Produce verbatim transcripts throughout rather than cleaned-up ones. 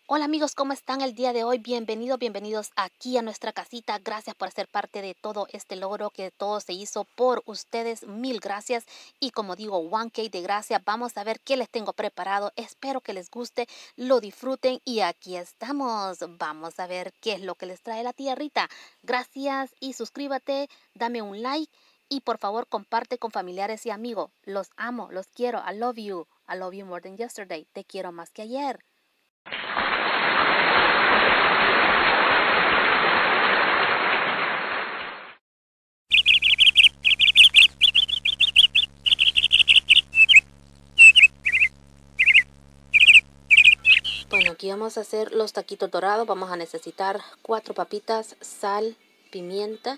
Hola amigos, ¿cómo están el día de hoy? Bienvenidos, bienvenidos aquí a nuestra casita. Gracias por ser parte de todo este logro que todo se hizo por ustedes. Mil gracias. Y como digo, one K de gracias. Vamos a ver qué les tengo preparado. Espero que les guste, lo disfruten y aquí estamos. Vamos a ver qué es lo que les trae la tía Rita. Gracias y suscríbete, dame un like y por favor comparte con familiares y amigos. Los amo, los quiero. I love you. I love you more than yesterday. Te quiero más que ayer. Bueno, aquí vamos a hacer los taquitos dorados. Vamos a necesitar cuatro papitas, sal, pimienta.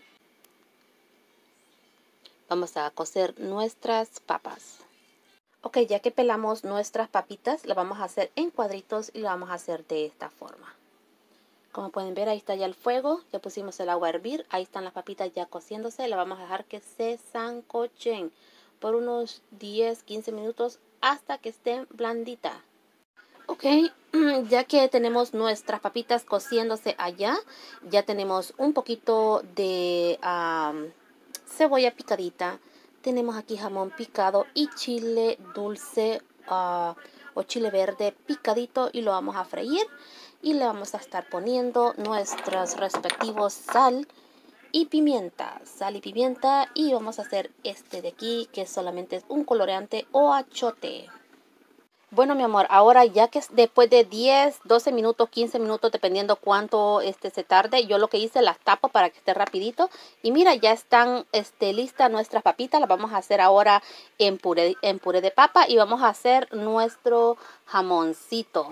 Vamos a cocer nuestras papas. Ok, ya que pelamos nuestras papitas, las vamos a hacer en cuadritos y lo vamos a hacer de esta forma. Como pueden ver, ahí está ya el fuego. Ya pusimos el agua a hervir. Ahí están las papitas ya cociéndose. Las vamos a dejar que se sancochen por unos diez, quince minutos hasta que estén blanditas. Ok, ya que tenemos nuestras papitas cociéndose allá, ya tenemos un poquito de um, cebolla picadita, tenemos aquí jamón picado y chile dulce uh, o chile verde picadito y lo vamos a freír y le vamos a estar poniendo nuestros respectivos sal y pimienta, sal y pimienta y vamos a hacer este de aquí que solamente es un coloreante o achote. Bueno, mi amor, ahora ya que es después de diez, doce minutos, quince minutos, dependiendo cuánto este se tarde, yo lo que hice las tapo para que esté rapidito. Y mira, ya están este, listas nuestras papitas. Las vamos a hacer ahora en puré, en puré de papa y vamos a hacer nuestro jamoncito.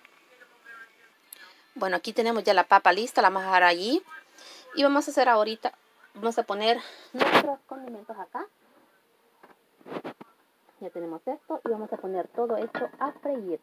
Bueno, aquí tenemos ya la papa lista, la vamos a dejar allí. Y vamos a hacer ahorita, vamos a poner nuestros condimentos acá. Ya tenemos esto y vamos a poner todo esto a freír.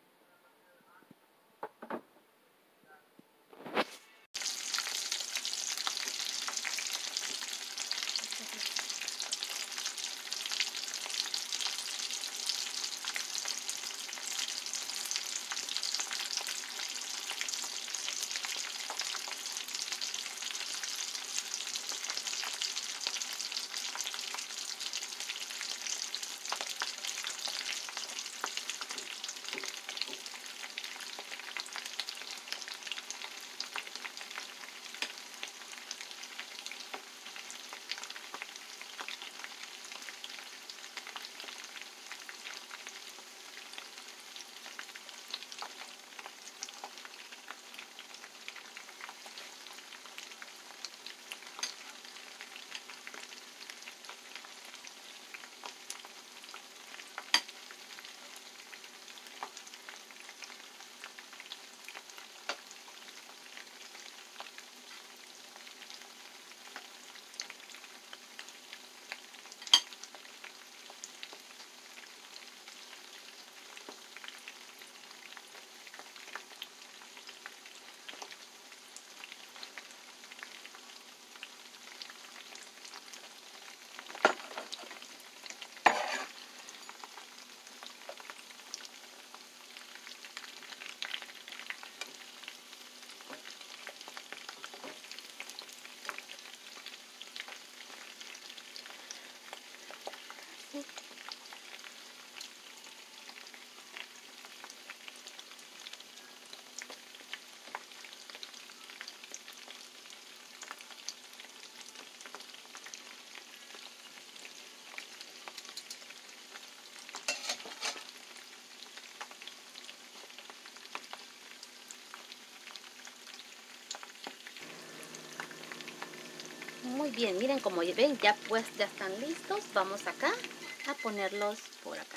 Muy bien, miren como ven, ya pues ya están listos. Vamos acá a ponerlos por acá.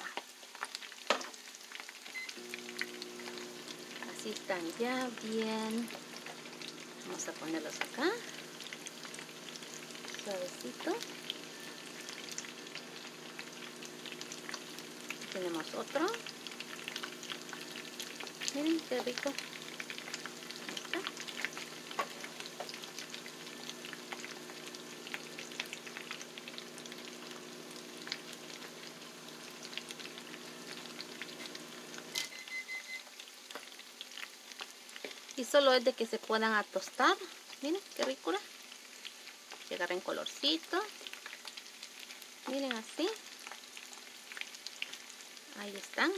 Así están ya bien. Vamos a ponerlos acá. Suavecito. Tenemos otro. Miren qué rico. Ahí está. Y solo es de que se puedan a tostar. Miren qué ricura. Que agarren colorcito. Miren así. Ahí están.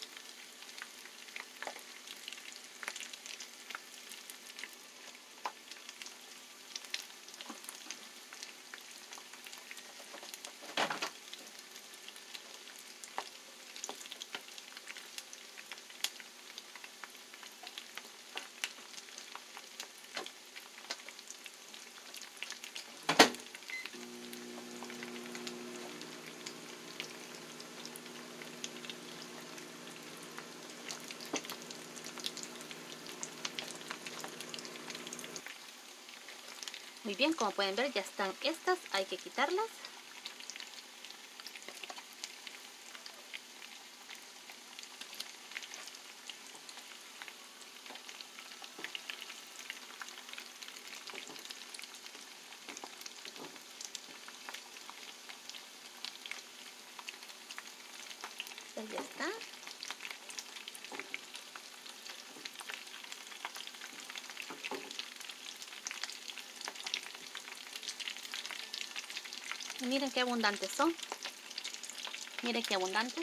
Muy bien, como pueden ver ya están estas, hay que quitarlas. Pues ya está. Y miren qué abundantes son. Miren qué abundantes.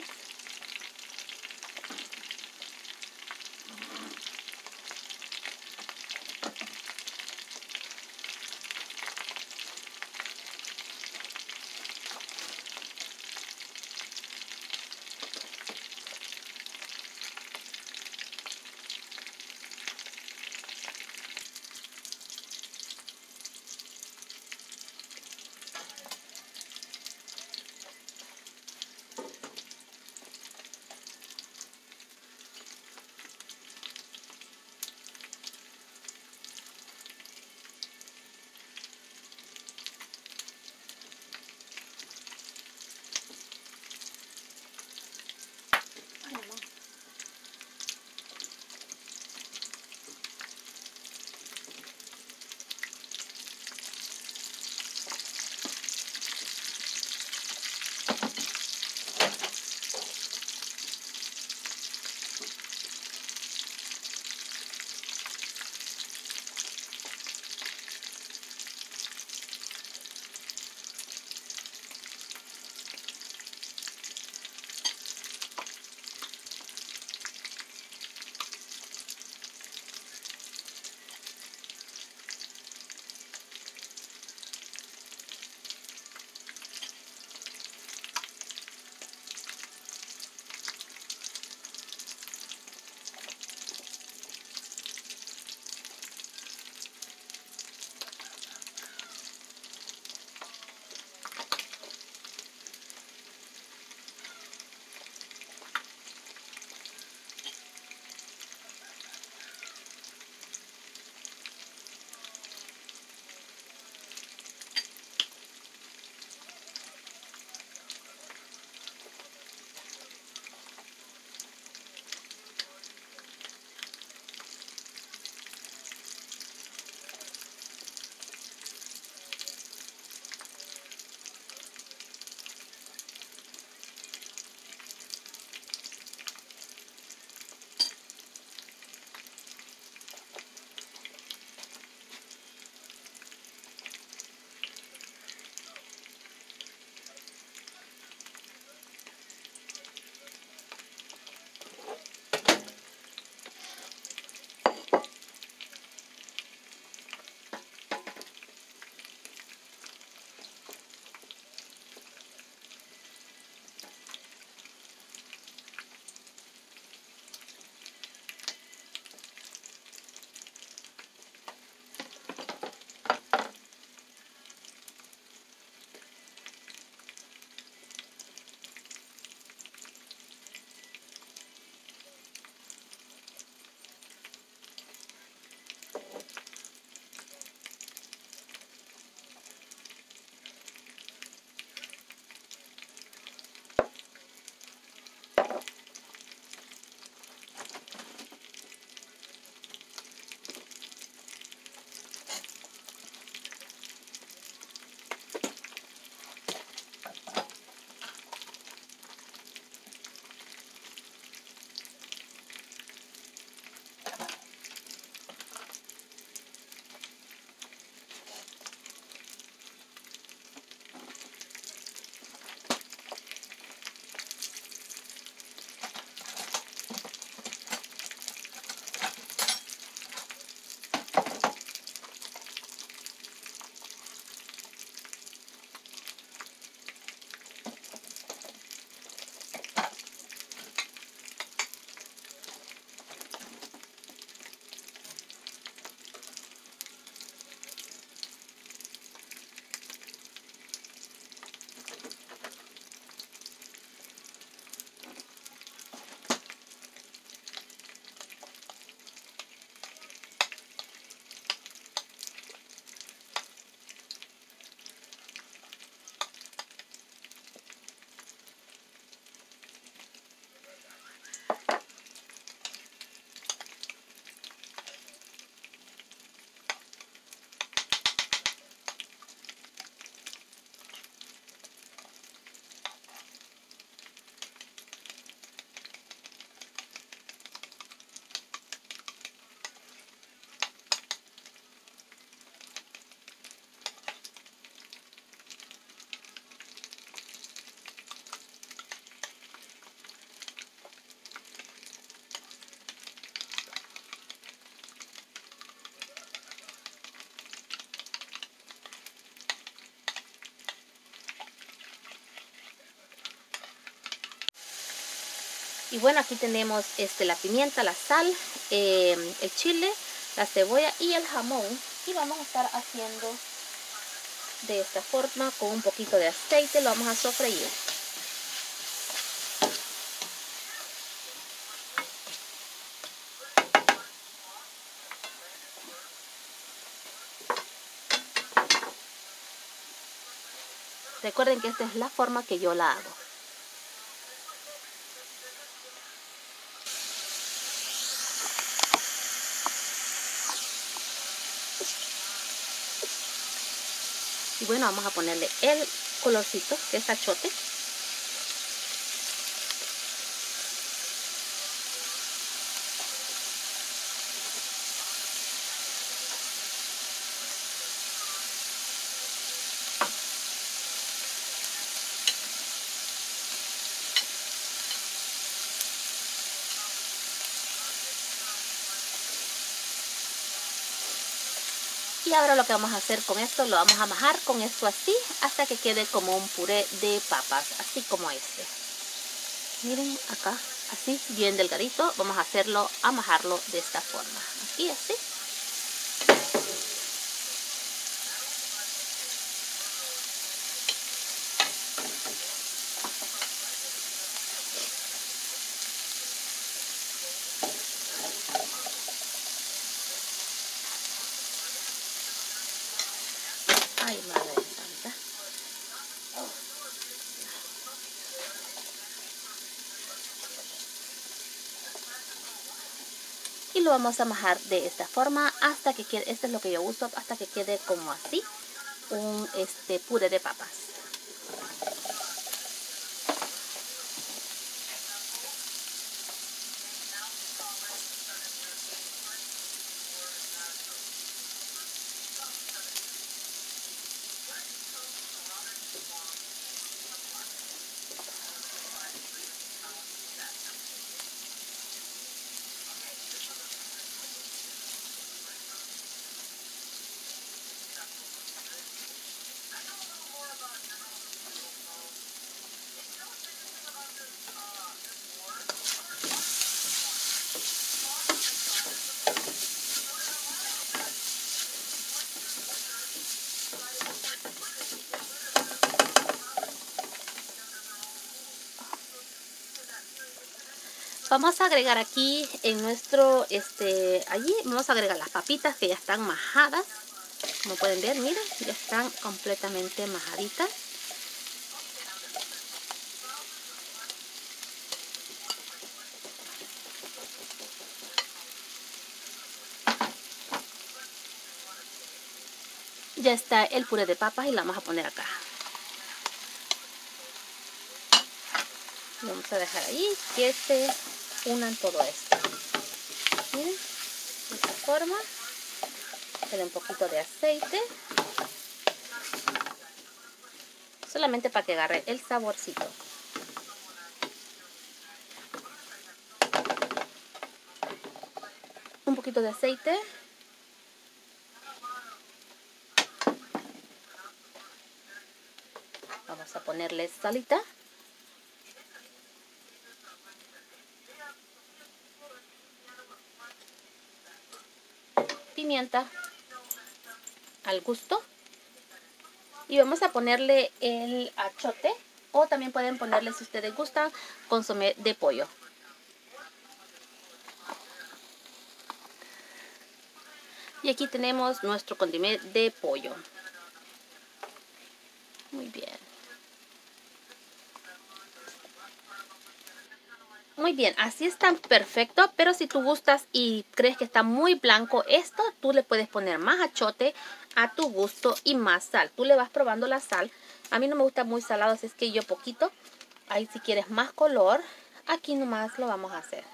Y bueno, aquí tenemos este, la pimienta, la sal, eh, el chile, la cebolla y el jamón. Y vamos a estar haciendo de esta forma con un poquito de aceite. Lo vamos a sofreír. Recuerden que esta es la forma que yo la hago. Y bueno, vamos a ponerle el colorcito, que es achote. Y ahora lo que vamos a hacer con esto, lo vamos a majar con esto así, hasta que quede como un puré de papas, así como este. Miren acá, así, bien delgadito. Vamos a hacerlo, a majarlo de esta forma. Aquí, así. Ay, madre santa. Y lo vamos a majar de esta forma hasta que quede, este es lo que yo uso, hasta que quede como así, un este puré de papas. Vamos a agregar aquí en nuestro, este, allí vamos a agregar las papitas que ya están majadas. Como pueden ver, miren, ya están completamente majaditas. Ya está el puré de papas y la vamos a poner acá. Vamos a dejar ahí que se unan todo esto. Miren, de esta forma. Dale un poquito de aceite. Solamente para que agarre el saborcito. Un poquito de aceite. Vamos a ponerle salita. Pimienta al gusto. Y vamos a ponerle el achote. O también pueden ponerle, si ustedes gustan, consomé de pollo. Y aquí tenemos nuestro condimé de pollo. Muy bien. Muy bien, así está perfecto, pero si tú gustas y crees que está muy blanco esto, tú le puedes poner más achote a tu gusto y más sal. Tú le vas probando la sal. A mí no me gusta muy salado, así es que yo poquito. Ahí si quieres más color, aquí nomás lo vamos a hacer.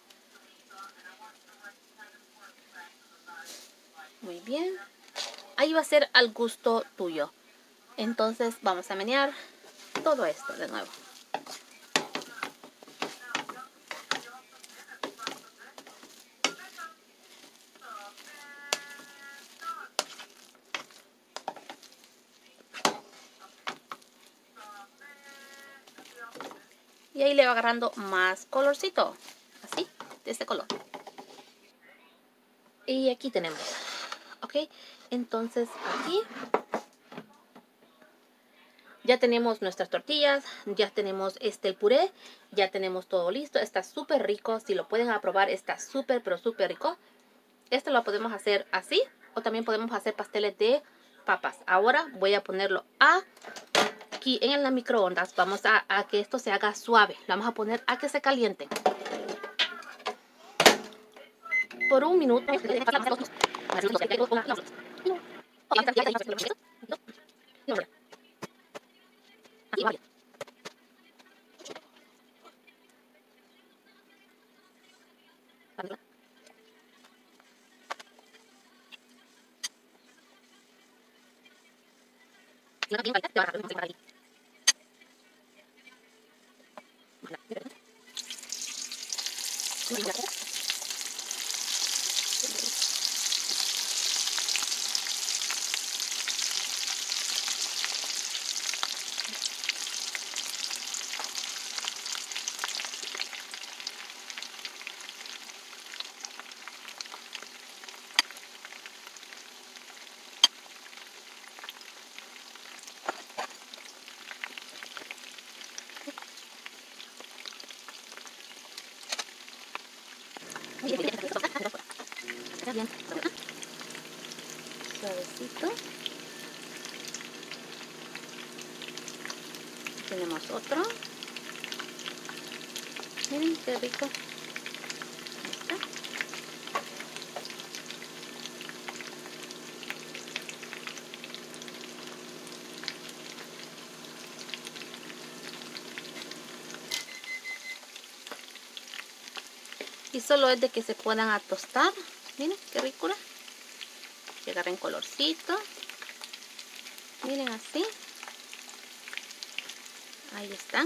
Muy bien. Ahí va a ser al gusto tuyo. Entonces vamos a menear todo esto de nuevo. Y ahí le va agarrando más colorcito. Así, de este color. Y aquí tenemos. Ok, entonces aquí ya tenemos nuestras tortillas, ya tenemos este el puré, ya tenemos todo listo. Está súper rico, si lo pueden probar está súper pero súper rico. Esto lo podemos hacer así o también podemos hacer pasteles de papas. Ahora voy a ponerlo a, aquí en la microondas. Vamos a, a que esto se haga suave. Lo vamos a poner a que se caliente por un minuto. Suavecito. Tenemos otro. Miren qué rico. Ahí está. Y solo es de que se puedan a tostar. Miren qué ricura. Que agarren colorcito. Miren así. Ahí están.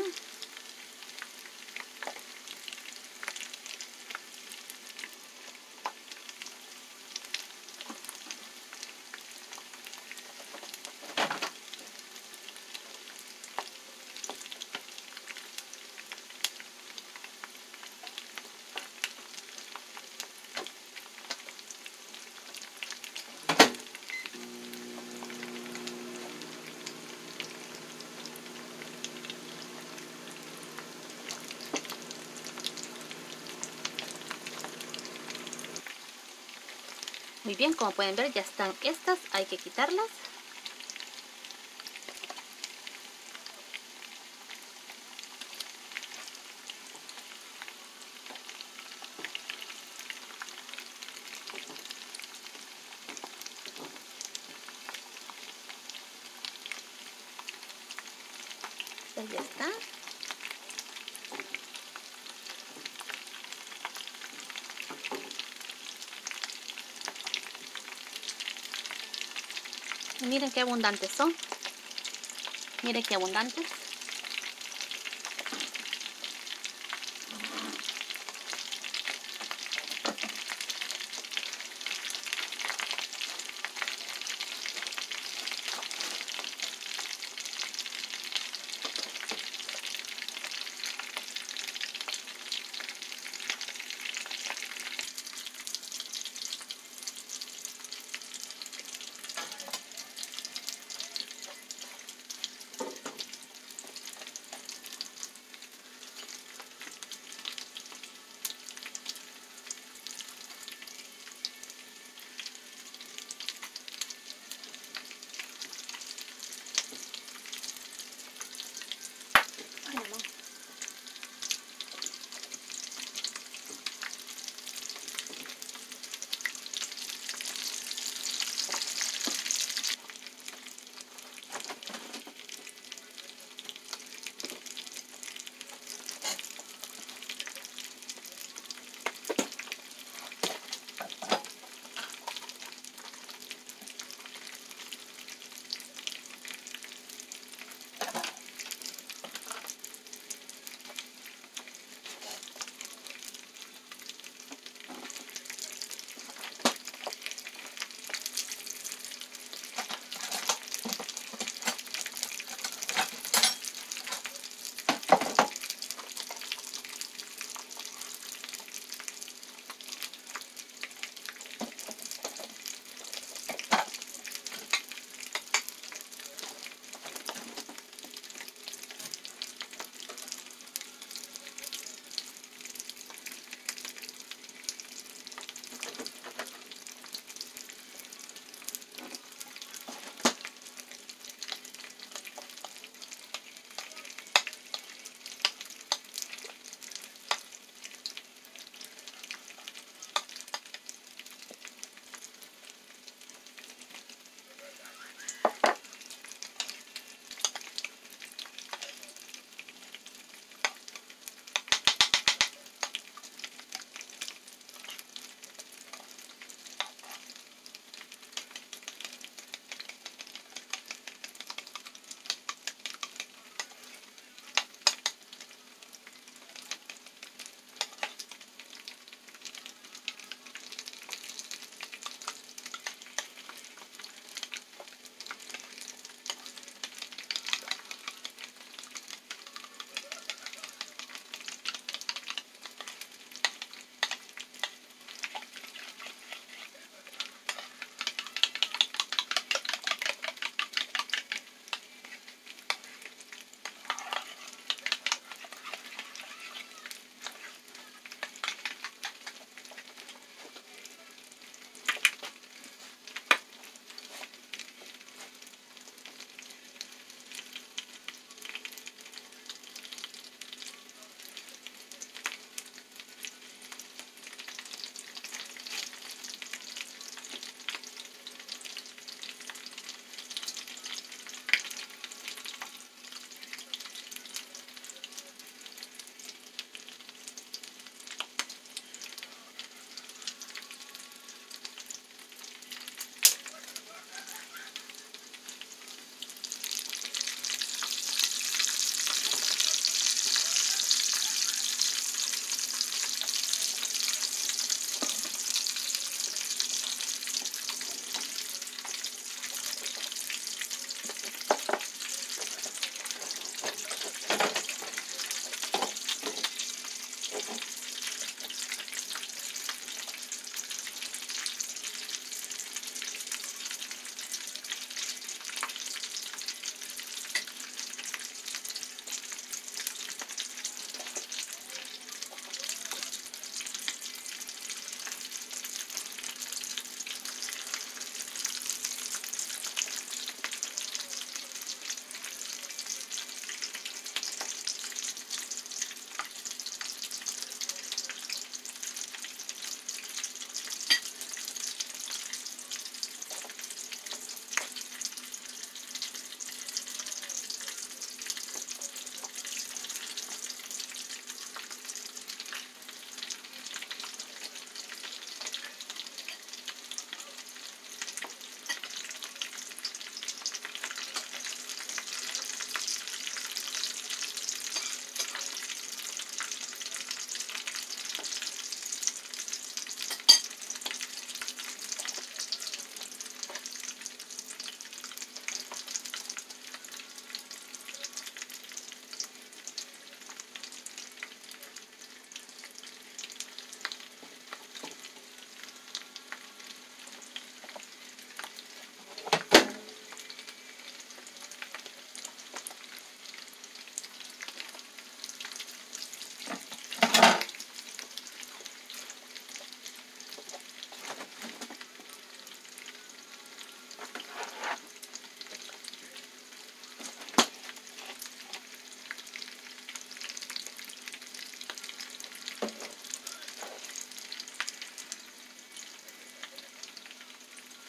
Muy bien, como pueden ver ya están estas, hay que quitarlas. Pues ya está. Y miren qué abundantes son. Miren qué abundantes.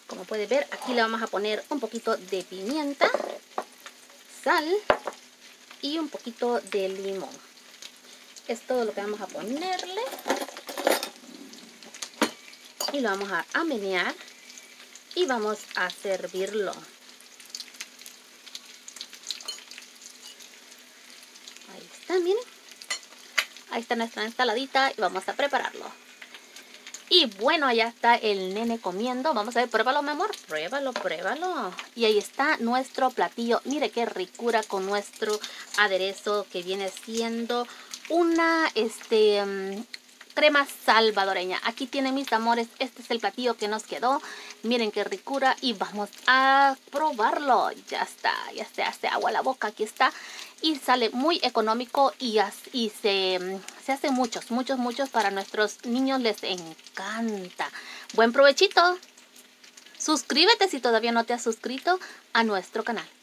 Como pueden ver, aquí le vamos a poner un poquito de pimienta, sal y un poquito de limón. Es todo lo que vamos a ponerle. Y lo vamos a, a menear y vamos a servirlo. Ahí está, miren. Ahí está nuestra ensaladita y vamos a prepararlo. Y bueno, allá está el nene comiendo. Vamos a ver, pruébalo, mi amor. Pruébalo, pruébalo. Y ahí está nuestro platillo. Mire qué ricura con nuestro aderezo que viene siendo una este, um, crema salvadoreña. Aquí tienen, mis amores, este es el platillo que nos quedó. Miren qué ricura y vamos a probarlo. Ya está, ya se hace agua a la boca. Aquí está. Y sale muy económico y, y se, se hace muchos, muchos, muchos para nuestros niños. Les encanta. Buen provechito. Suscríbete si todavía no te has suscrito a nuestro canal.